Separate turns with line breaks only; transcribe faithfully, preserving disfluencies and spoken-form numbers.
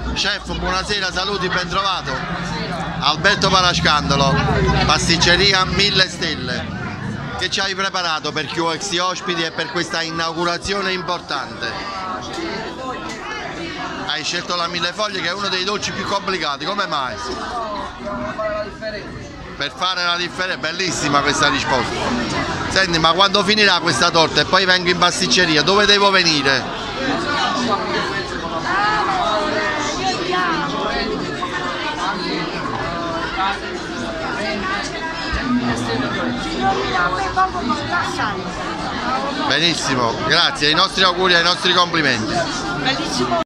Chef, buonasera, saluti, ben trovato. Alberto Parascandolo, pasticceria Mille Stelle. Che ci hai preparato per Q X ospiti e per questa inaugurazione importante? Hai scelto la millefoglie, che è uno dei dolci più complicati, come mai? Per fare la differenza, bellissima questa risposta. Senti, ma quando finirà questa torta e poi vengo in pasticceria, dove devo venire? Benissimo, grazie, i nostri auguri e i nostri complimenti.